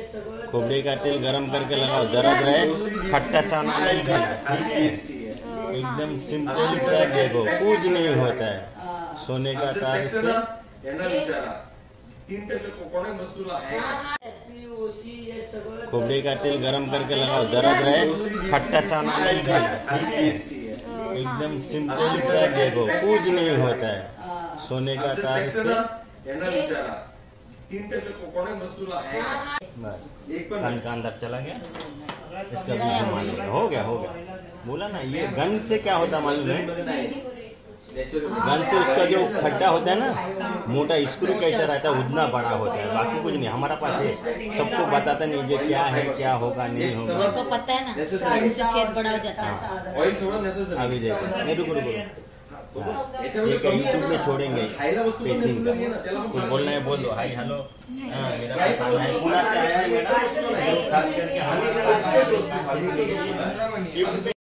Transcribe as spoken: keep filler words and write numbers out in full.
खोपड़ी का तेल गरम करके लगाओ, दर्द रहे खट्टा चाना नहीं खाना, ठीक है। एकदम सिंपल सा, देखो कुछ नहीं होता है। सोने का तार से खोपड़ी का तेल गरम करके लगाओ, दर्द रहे खट्टा चाना नहीं खाना, ठीक है। एकदम सिंपल सा, देखो कुछ नहीं होता है। सोने का तार से बस कान का अंदर चला गया, इसका मालूम हो गया हो गया बोला ना। ये गन से क्या होता मालूम है? गन से उसका जो खड्डा होता है ना, मोटा स्क्रू कैसा रहता है उतना बड़ा होता है, बाकी कुछ नहीं। हमारा पास है, सबको बताता नहीं ये क्या है, क्या होगा नहीं होगा, तो पता है ना, से छेद बड़ा हो जाता है। अभी देखो, नहीं रुको रुको, ये क्या यूट्यूब में छोड़ेंगे पेशिंग का, कुछ बोलना है बोल दो। हाय हेलो, मेरा पसंद है पूरा से आया है मेरा, खास करके